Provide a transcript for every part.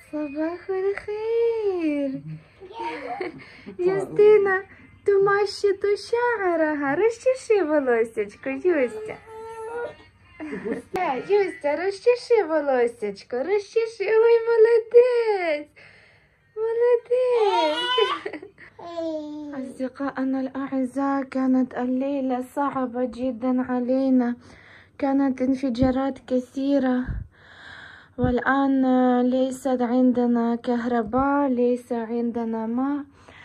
صباح الخير. Юстина тумащит шарага. Розчеши волосечко, Юстя. Юстя, розчеши волосечко, розчеши. Ой, молодець. молодец. أصدقائنا الأعزاء، كانت الليلة صعبة جدا علينا، كانت انفجارات كثيرة، والآن ليست عندنا كهرباء، ليس عندنا ماء،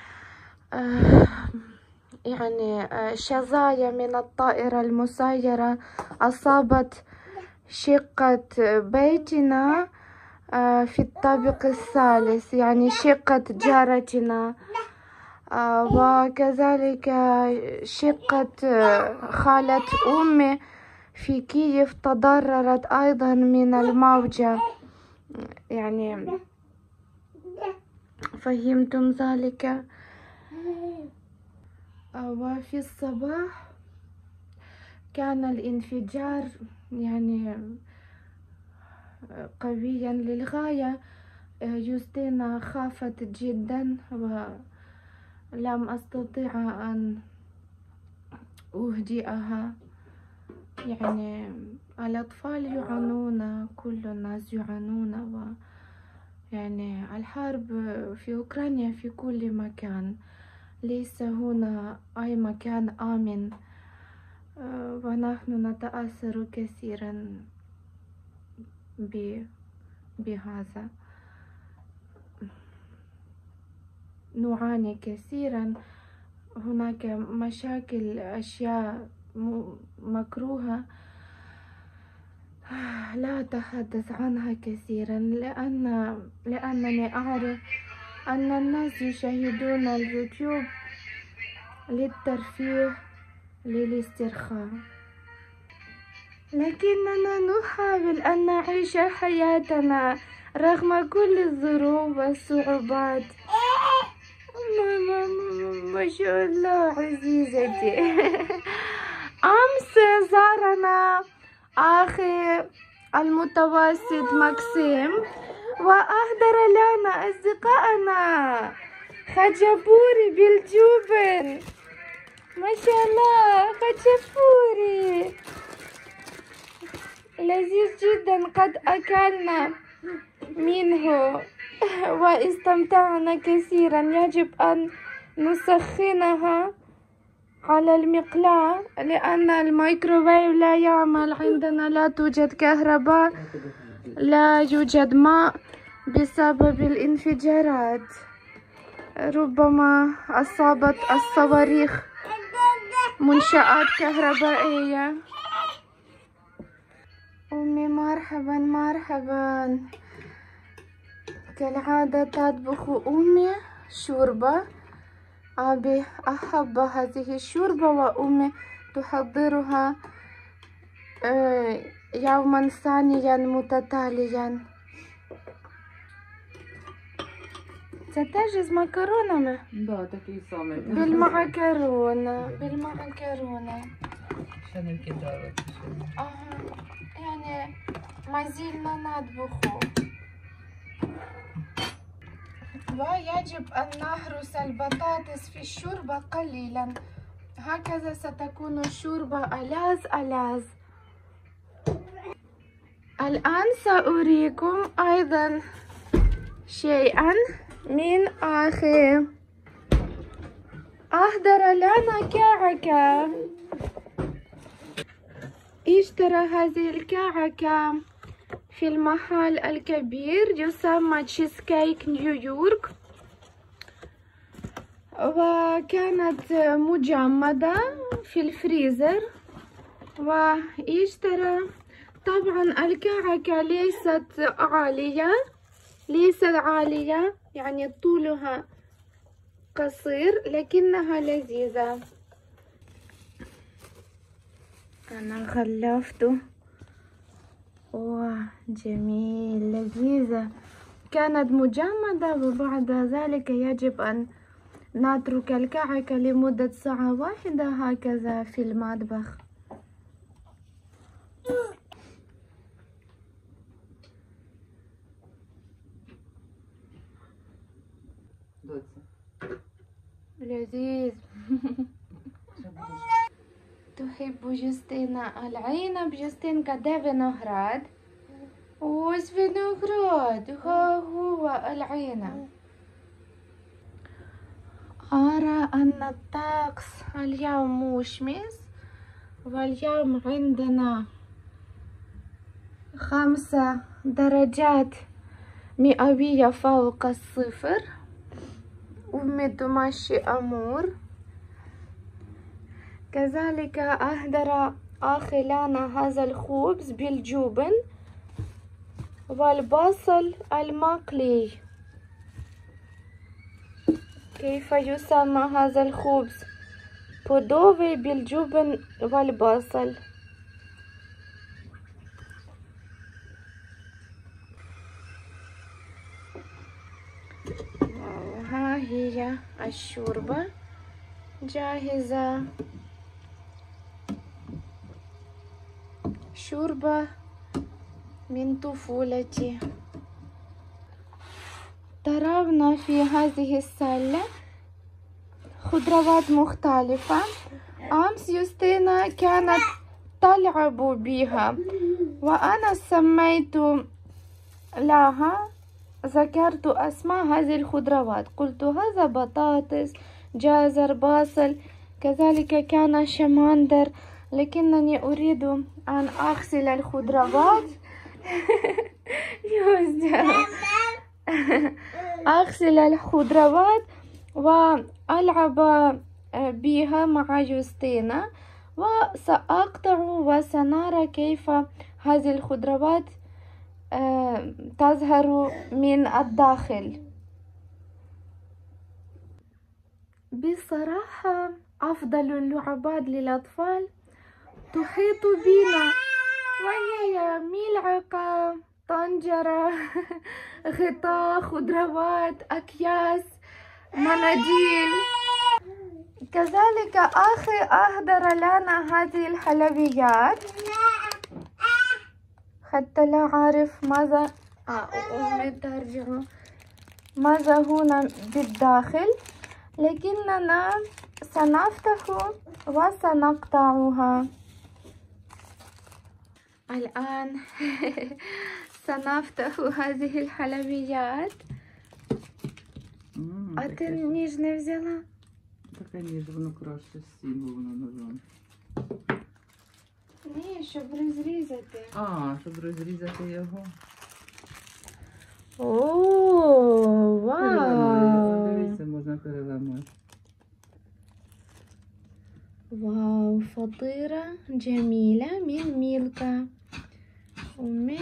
يعني شظايا من الطائرة المسيرة أصابت شقة بيتنا في الطابق الثالث، يعني شقة جارتنا، وكذلك شقة خالة أمي في كييف تضررت أيضا من الموجة، يعني فهمتم ذلك. وفي الصباح كان الانفجار يعني قويا للغاية. يوستينا خافت جدا ولم أستطيع أن أهدئها، يعني الأطفال يعانون، كل الناس يعانون، يعني الحرب في أوكرانيا في كل مكان، ليس هنا أي مكان آمن، ونحن نتأثر كثيرا بهذا، نعاني كثيرا. هناك مشاكل، أشياء مكروهة لا أتحدث عنها كثيرا، لأنني أعرف أن الناس يشاهدون اليوتيوب للترفيه، للاسترخاء، لكننا نحاول أن نعيش حياتنا رغم كل الظروف والصعوبات. ما شاء الله عزيزتي. أمس زارنا أخي المتوسط ماكسيم وأهدر لنا أصدقائنا خجبوري بالجبن، ما شاء الله خجبوري لذيذ جدا، قد أكلنا منه واستمتعنا كثيرا. يجب أن نسخنها على المقلاة لأن الميكروويف لا يعمل عندنا، لا توجد كهرباء، لا يوجد ماء بسبب الانفجارات، ربما أصابت الصواريخ منشآت كهربائية. أمي مرحبا مرحبا. كالعادة تطبخ أمي شوربة، أبي أحب هذه الشوربة وأمي تحضرها يوما ثانيا متتاليا. ستجهز مكرونة بالمعكرونة يعني ما زلنا نطبخ، ويجب أن نهرس البطاطس في الشوربة قليلا، هكذا ستكون الشوربة ألذ. الآن سأريكم أيضا شيئا من أخي، أهدر لنا كعكة، اشترى هذه الكعكة في المحل الكبير يسمى تشيز كيك نيويورك، وكانت مجمدة في الفريزر، واشترى. طبعا الكعكة ليست عالية، يعني طولها قصير، لكنها لذيذة. أنا غلفته، جميل، لذيذة، كانت مجمدة، وبعد ذلك يجب أن نترك الكعكة لمدة ساعة واحدة هكذا في المطبخ. لذيذ. تحب جوستينا العنب. جوستين كده فينوغراد. وش فينوغراد؟ ها هو العنب. أرى أن الطقس اليوم مشمس، واليوم عندنا 5 درجات مئوية فوق الصفر، ومتمشي أمور. كذلك أهدر أخي لنا هذا الخبز بالجبن والبصل المقلي. كيف يسمى هذا الخبز؟ بودوفي بالجبن والبصل. ها هي الشوربة جاهزة. شوربة من طفولتي. ضربنا في هذه السلة خضروات مختلفة. أمس يوستينا كانت تلعب بها، وأنا سميت لها، ذكرت أسماء هذه الخضروات، قلت هذا بطاطس، جزر، بصل، كذلك كان شمندر، لكنني أريد أن أغسل الخضروات. أغسل الخضروات وألعب بها مع يوستينا، وسأقطع وسنرى كيف هذه الخضروات تظهر من الداخل. بصراحة أفضل اللعبات للأطفال تحيط بنا، وهي ملعقة، طنجرة، غطاء، خضروات، أكياس، مناديل. كذلك أخي أهدر لنا هذه الحلويات حتى لا أعرف ماذا ماذا هنا بالداخل، لكننا سنفتح وسنقطعها الآن. سنفتح هذه الحلويات. Таке ніж не взяла? ніж, воно краще з цим, бо воно ножом. Ні, щоб розрізати. Щоб розрізати його. О, вау! Дивіться, можна переламати. واو، فطيرة جميلة من ميلكا أمي.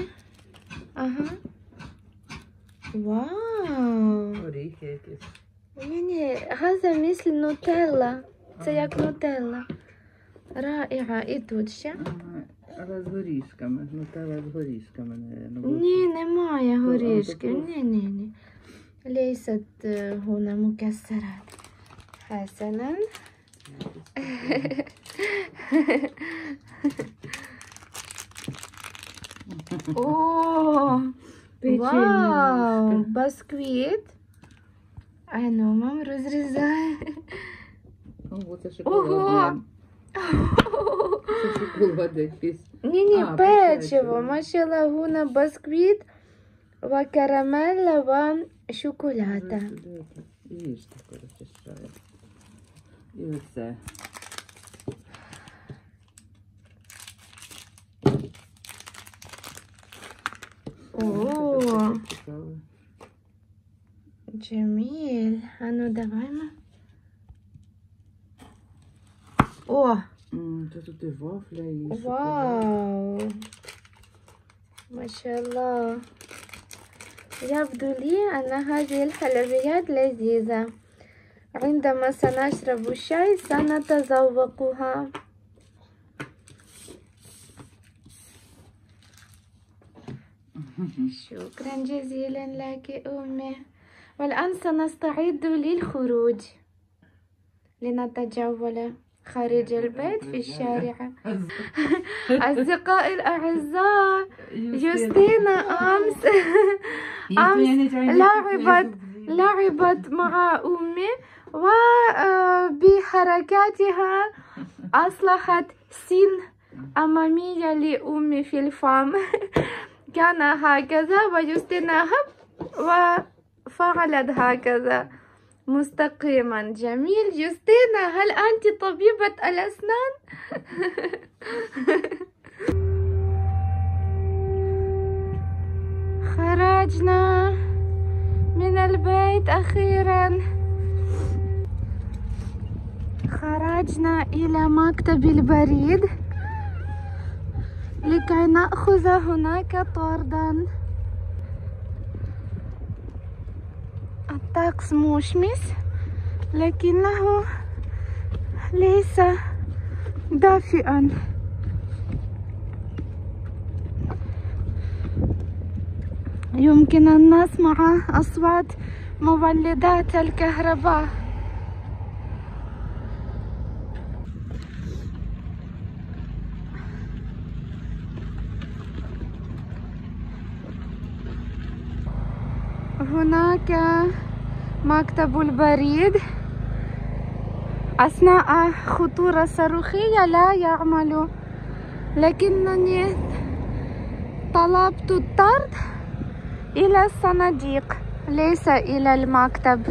واو، Оріхи якісь. هذا مثل نوتيلا. це як нутелла. رائعة. І тут ще. Але з горішками. Нутелла з горішками, мабуть. Ні, немає горішків. Ні. ليست هنا مكسرات. حسنا. О, вау, бисквіт. Мам розрізає. Ого, це шоколад. Це шоколад якийсь. Ні, печиво. Маша лагуна, бисквіт, карамель, шоколада. Їж таке розчищає. І оце. О, جميل. давай, ма. О, це тут і вафля, і шоколад. واو، ما شاء الله. يبدو لي أن هذه الحلويات لذيذة. عندما سنشرب الشاي سنتذوقها. شكرا جزيلا لك أمي. والآن سنستعد للخروج لنتجول خارج البيت في الشارع. أصدقائي الأعزاء، يوستينا أمس لعبت مع أمي وبحركاتها أصلحت سن أمامية لأمي في الفم. كان هكذا ويوستينا وفعلت هكذا مستقيما. جميل يوستينا، هل أنت طبيبة الأسنان؟ خرجنا من البيت أخيرا. خرجنا إلى مكتب البريد لكي نأخذ هناك طردا. الطقس مشمس لكنه ليس دافئا. يمكن أن نسمع أصوات مولدات الكهرباء. هناك مكتب البريد أثناء خطورة صاروخية لا يعمل، لكنني طلبت الطرد إلى الصناديق ليس إلى المكتب.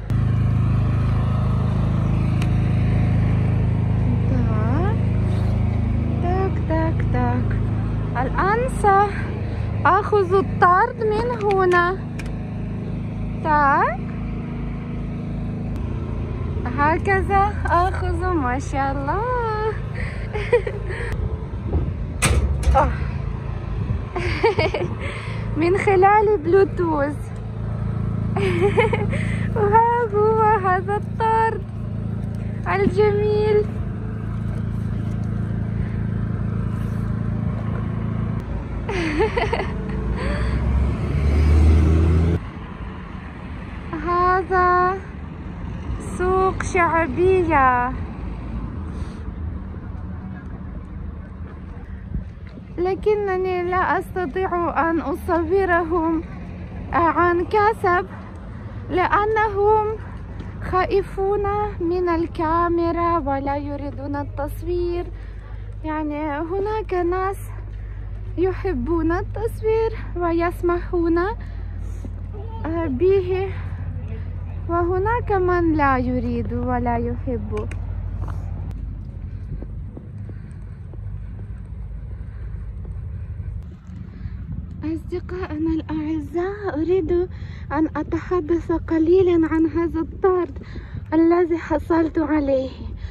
تاك تاك تاك. الآن سأخذ الطرد من هنا. تاك هكذا أخذ. ما شاء الله. من خلال بلوتوث. وها هو هذا الطرد الجميل. هذا سوق شعبية، لكنني لا أستطيع أن أصورهم عن كثب لأنهم خائفون من الكاميرا ولا يريدون التصوير. يعني هناك ناس يحبون التصوير ويسمحون به، وهناك من لا يريد ولا يحب. أصدقائنا الأعزاء، أريد أن أتحدث قليلا عن هذا الطرد الذي حصلت عليه.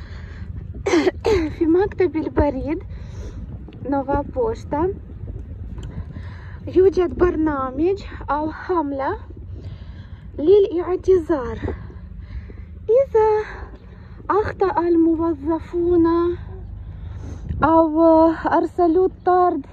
في مكتب البريد نوفا بوشتا يوجد برنامج أو حملة للاعتذار. إذا أخطأ الموظفون أو أرسلوا الطرد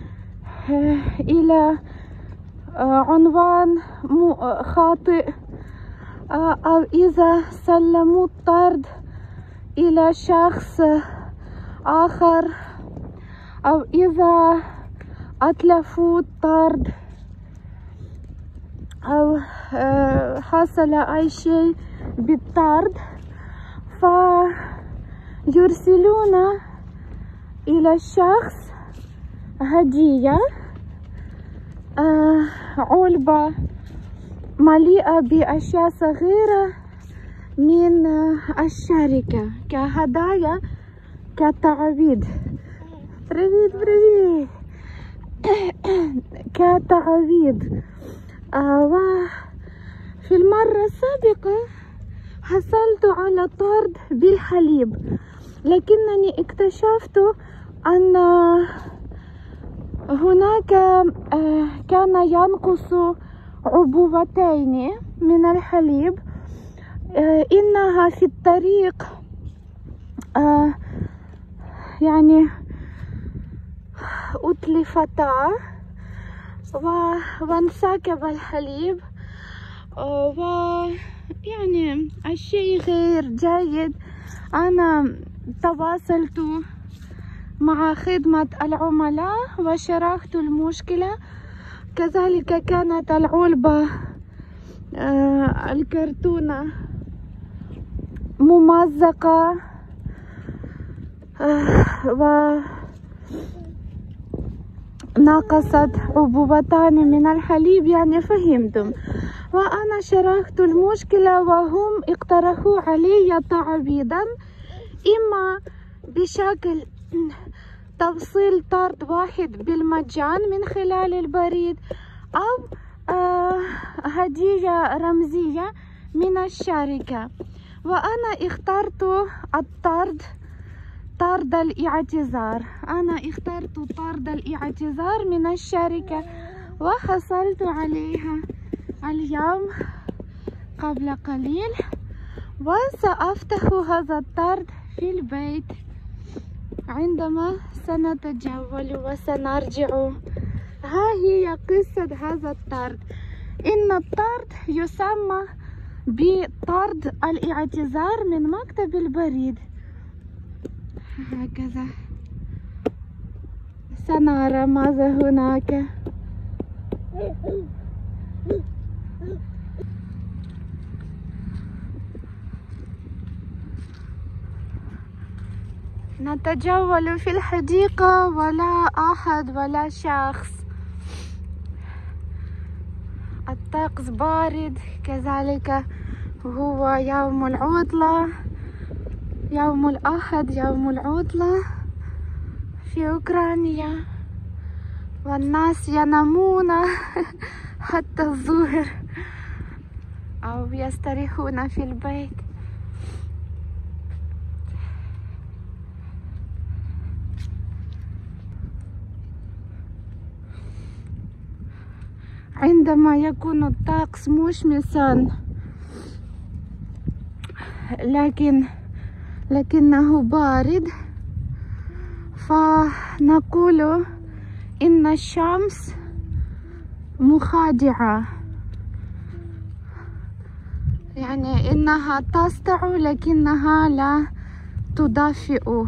إلى عنوان خاطئ، أو إذا سلموا الطرد إلى شخص آخر، أو إذا أتلفوا الطرد، أو حصل أي شيء بالطرد، فيرسلون إلى الشخص هدية، علبة مليئة بأشياء صغيرة من الشركة كهدايا كتعويض. بريد كتعويض. وفي المرة السابقة حصلت على طرد بالحليب، لكنني اكتشفت أن هناك كان ينقص عبوتين من الحليب. إنها في الطريق يعني أتلفتا وانسكب الحليب، ويعني الشيء غير جيد. أنا تواصلت مع خدمة العملاء وشرحت المشكلة. كذلك كانت العلبة الكرتونة ممزقة وناقصت عبوبتان من الحليب، يعني فهمتم. وأنا شرحت المشكلة وهم اقترحوا علي تعويضا، إما بشكل تفصيل طرد واحد بالمجان من خلال البريد، أو هدية رمزية من الشركة. وأنا اخترت طرد الاعتذار. أنا اخترت طرد الاعتذار من الشركة، وحصلت عليها اليوم قبل قليل، وسأفتح هذا الطرد في البيت عندما سنتجول وسنرجع. ها هي قصة هذا الطرد. إن الطرد يسمى بطرد الاعتذار من مكتب البريد. هكذا سنرى ماذا هناك. نتجول في الحديقة ولا أحد ولا شخص. الطقس بارد، كذلك هو يوم العطلة، يوم الأحد، يوم العطلة في أوكرانيا، والناس ينامون حتى الظهر أو يستريحون في البيت. عندما يكون الطقس مشمسا لكنه بارد، فنقول إن الشمس مخادعة، يعني إنها تسطع لكنها لا تدفئ.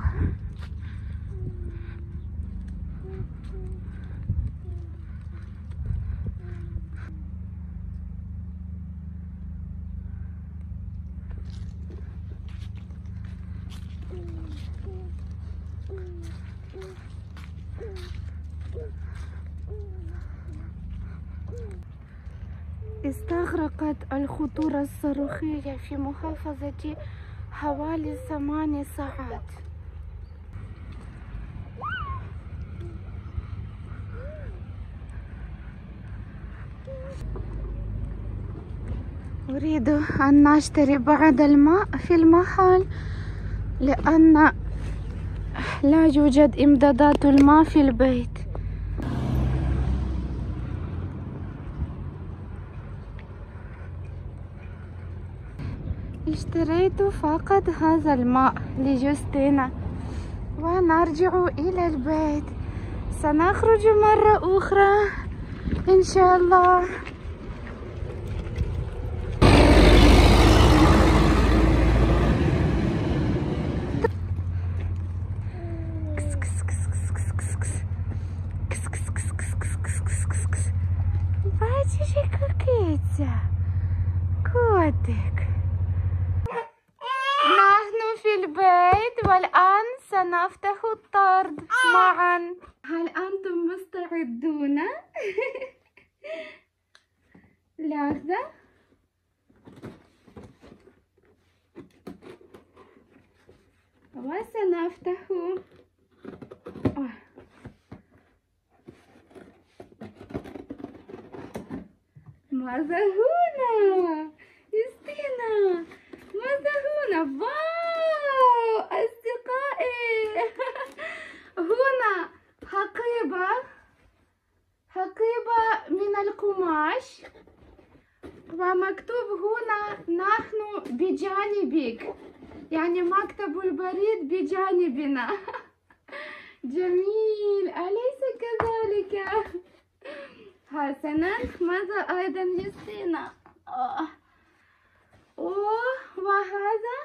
استغرقت الخطورة الصاروخية في محافظتي حوالي 8 ساعات. أريد أن نشتري بعض الماء في المحل، لأن لا يوجد إمدادات الماء في البيت. اشتريت فقط هذا الماء لجوستينا، ونرجع إلى البيت. سنخرج مرة أخرى إن شاء الله. Бачиш, кукиця, котик. نحن في البيت والآن سنفتح الطرد معا. هل أنتم مستعدون؟ لحظة. وسنفتح. ماذا هنا؟ يستينا، ماذا هنا؟ واو أصدقائي. هنا حقيبة من القماش، ومكتوب هنا نحن بجانبك، يعني مكتب البريد بجانبنا. جميل، أليس كذلك؟ حسنا، ماذا أيضا يستينا؟ وهذا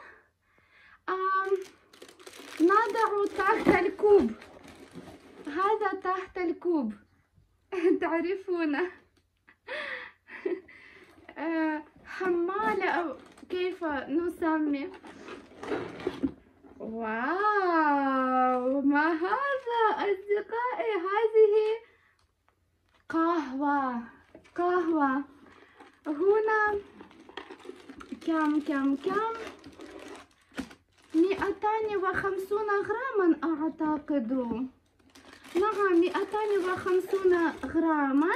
نضع تحت الكوب. هذا تحت الكوب. تعرفون. حمالة أو كيف نسمي. واو، ما هذا أصدقائي؟ هذه قهوة. قهوة هنا كم 250 غراما أعتقد. نعم 250 غراما.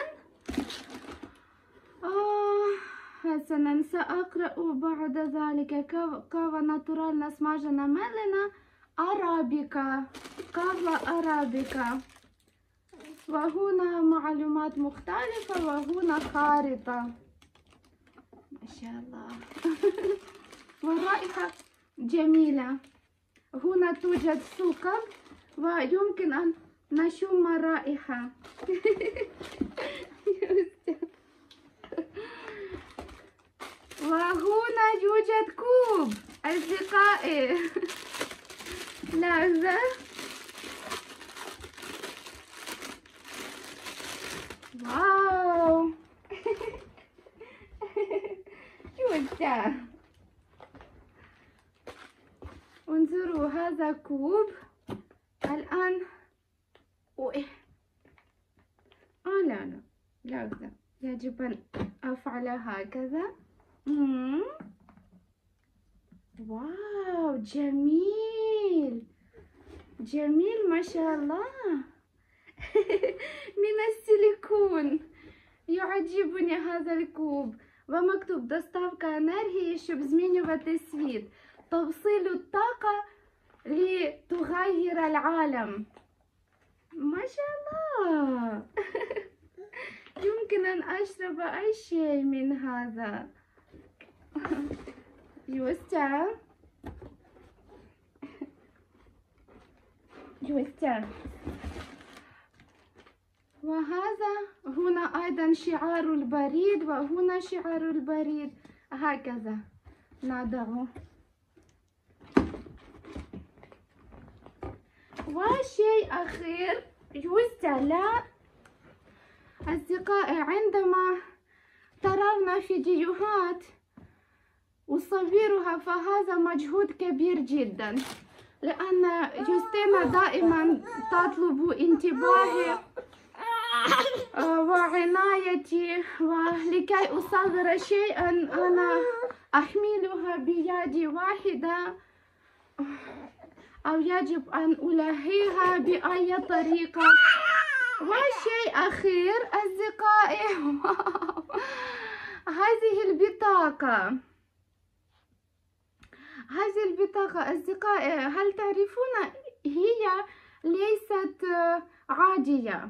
حسنا، سأقرأ بعد ذلك. قهوة ناتورال نسماجنا ملنا أرابيكا، قهوة أرابيكا. وهنا معلومات مختلفة، وهنا خارطة ما شاء الله. والرائحة جميلة. هنا توجد سكر ويمكن أن نشم الرائحة. وهنا يوجد كوب أصدقائي. لحظة. واو. يوجد. انظروا، هذا كوب. الآن لا لحظة، يجب أن أفعل هكذا. واو، جميل جميل ما شاء الله. من السيليكون. يعجبني هذا الكوب. ومكتوب доставка энергии щоб змінювати світ. توصيل الطاقة لتغير العالم. ما شاء الله. يمكن أن أشرب أي شيء من هذا. يوستا. وهذا هنا أيضا شعار البريد، وهنا شعار البريد. هكذا نضعه. وشيء أخير لا أصدقائي، عندما ترون فيديوهات أصورها فهذا مجهود كبير جدا، لأن جوستينا دائما تطلب انتباهي وعنايتي، ولكي أصور شيئا أنا أحملها بيد واحدة، أو يجب أن ألهيها بأي طريقة. وشيء أخير أصدقائي، هذه البطاقة أصدقائي، هل تعرفون هي ليست عادية.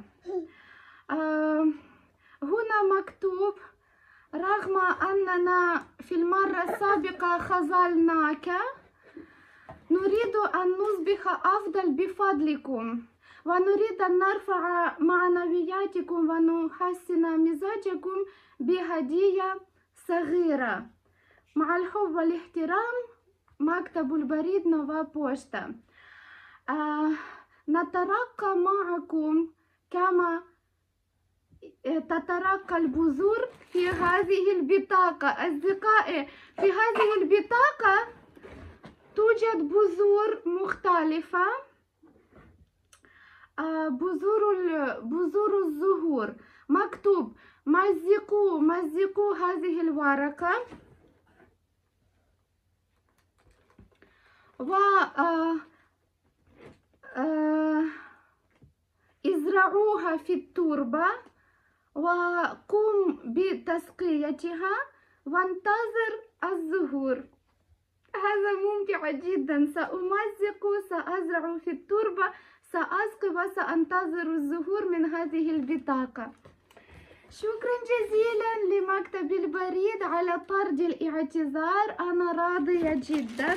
هنا مكتوب: رغم أننا في المرة السابقة خذلناك، نريد أن نصبح أفضل بفضلكم، ونريد أن نرفع معنوياتكم ونحسن مزاجكم بهدية صغيرة. مع الحب والاحترام، مكتب البريد نوفا بوشتا. نترقى معكم كما تترقى البذور في هذه البطاقة. أصدقائي، في هذه البطاقة توجد بذور مختلفة، بذور الزهور. مكتوب: مزقوا هذه الورقة و ازرعوها في التربة، وقم بتسقيتها وانتظر الزهور. هذا ممتع جدا. سأزرع في التربة، سأسقي، وسأنتظر الزهور من هذه البطاقة. شكرا جزيلا لمكتب البريد على طرد الاعتذار، أنا راضية جدا.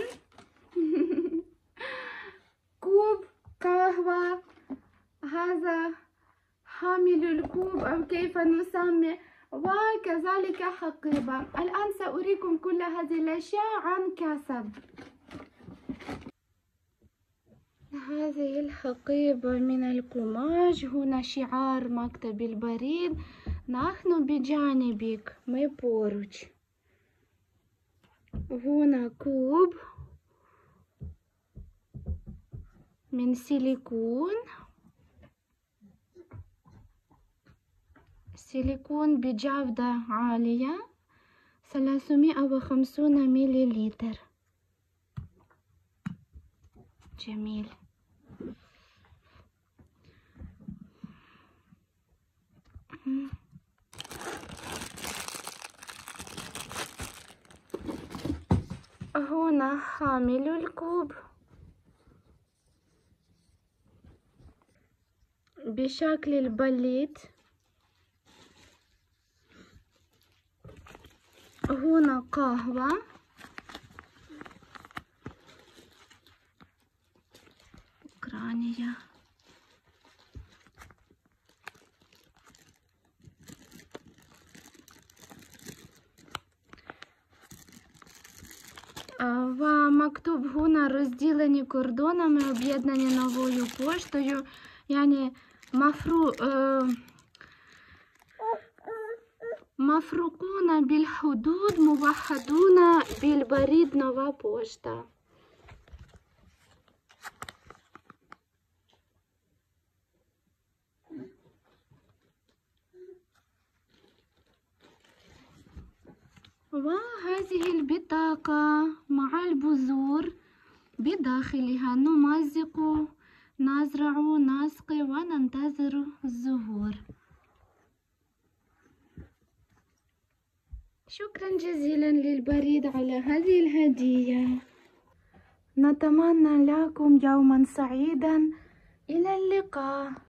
كوب قهوة، هذا حامل الكوب أو كيف نسمي، وكذلك حقيبة. الآن سأريكم كل هذه الأشياء عن كسب. هذه الحقيبة من القماش. هنا شعار مكتب البريد: نحن بجانبك، мы поруч. هنا كوب من سيليكون، سيليكون بجودة عالية، 350 مليلتر. جميل. هنا حامل الكوب بشكل البليت. هنا قهوة، أوكرانية. ومكتوب هنا розділені кордонами, об'єднані новою поштою, يعني مفروقون بالحدود موحدون بالبريد. نова пошта. وهذه البطاقة مع البذور بداخلها. نمزق، نزرع، نسقي وننتظر الزهور. شكرا جزيلا للبريد على هذه الهدية. نتمنى لكم يوما سعيدا. إلى اللقاء.